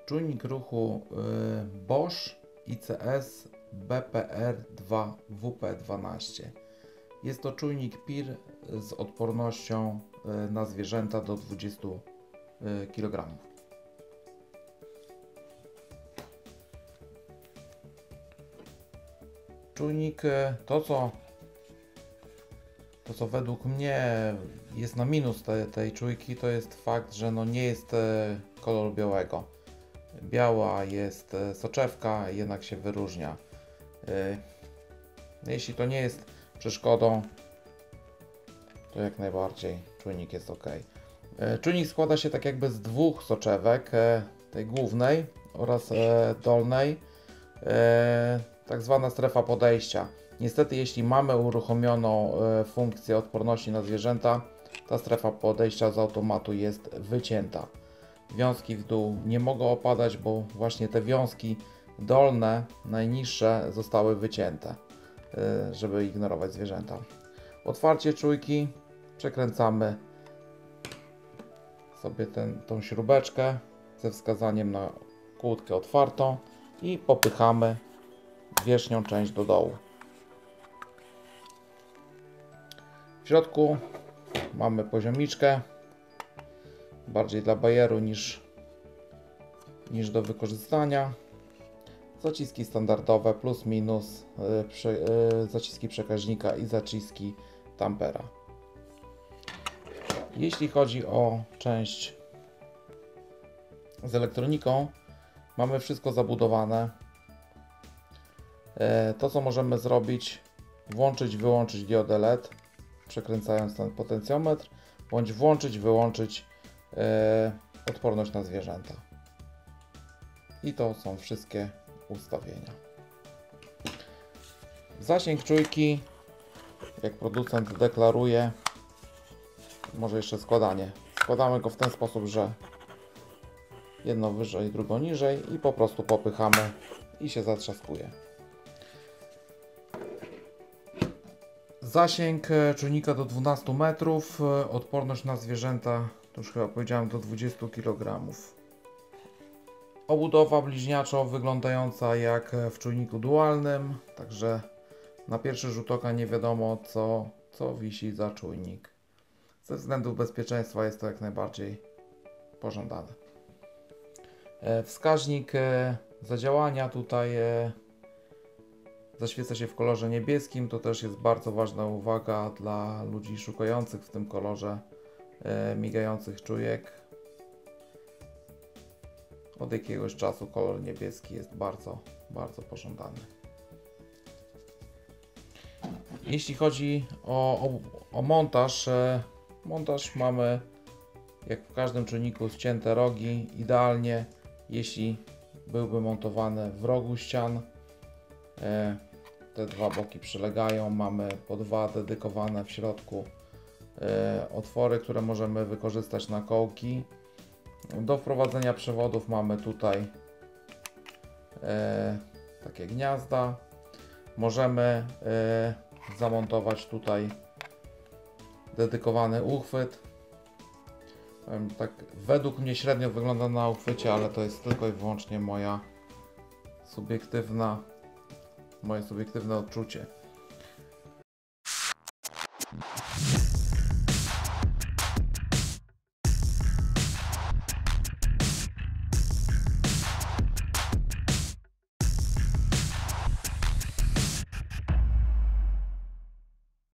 Czujnik ruchu Bosch ICS BPR2WP12. Jest to czujnik PIR z odpornością na zwierzęta do 20 kg. Czujnik, to co według mnie jest na minus tej czujki, to jest fakt, że no nie jest koloru białego. Biała jest soczewka, jednak się wyróżnia. Jeśli to nie jest przeszkodą, to jak najbardziej czujnik jest ok. Czujnik składa się tak jakby z dwóch soczewek, tej głównej oraz dolnej, tak zwana strefa podejścia. Niestety, jeśli mamy uruchomioną funkcję odporności na zwierzęta, ta strefa podejścia z automatu jest wycięta. Wiązki w dół nie mogą opadać, bo właśnie te wiązki dolne, najniższe, zostały wycięte, żeby ignorować zwierzęta. Otwarcie czujki, przekręcamy sobie tą śrubeczkę ze wskazaniem na kłódkę otwartą i popychamy wierzchnią część do dołu. W środku mamy poziomiczkę, bardziej dla bajeru niż do wykorzystania. Zaciski standardowe plus minus, zaciski przekaźnika i zaciski tampera. Jeśli chodzi o część z elektroniką, mamy wszystko zabudowane. To co możemy zrobić, włączyć, wyłączyć diodę LED, przekręcając ten potencjometr, bądź włączyć, wyłączyć odporność na zwierzęta. I to są wszystkie ustawienia. Zasięg czujki, jak producent deklaruje, może jeszcze składanie. Składamy go w ten sposób, że jedno wyżej, drugo niżej i po prostu popychamy i się zatrzaskuje. Zasięg czujnika do 12 metrów, odporność na zwierzęta, to już chyba powiedziałem, do 20 kg. Obudowa bliźniaczo wyglądająca jak w czujniku dualnym, także na pierwszy rzut oka nie wiadomo co wisi za czujnik. Ze względów bezpieczeństwa jest to jak najbardziej pożądane. Wskaźnik zadziałania tutaj zaświeca się w kolorze niebieskim, to też jest bardzo ważna uwaga dla ludzi szukających w tym kolorze migających czujek. Od jakiegoś czasu kolor niebieski jest bardzo, bardzo pożądany. Jeśli chodzi o montaż, montaż mamy jak w każdym czujniku ścięte rogi, idealnie jeśli byłby montowany w rogu ścian. Te dwa boki przylegają, mamy po dwa dedykowane w środku otwory, które możemy wykorzystać na kołki. Do wprowadzenia przewodów mamy tutaj takie gniazda. Możemy zamontować tutaj dedykowany uchwyt. Tak według mnie średnio wygląda na uchwycie, ale to jest tylko i wyłącznie moje subiektywne odczucie.